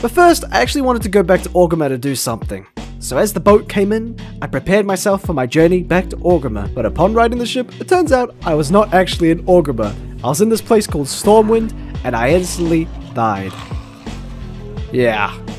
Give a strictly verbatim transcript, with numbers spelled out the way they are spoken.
But first, I actually wanted to go back to Orgrimmar to do something. So as the boat came in, I prepared myself for my journey back to Orgrimmar. But upon riding the ship, it turns out I was not actually in Orgrimmar. I was in this place called Stormwind, and I instantly died. Yeah.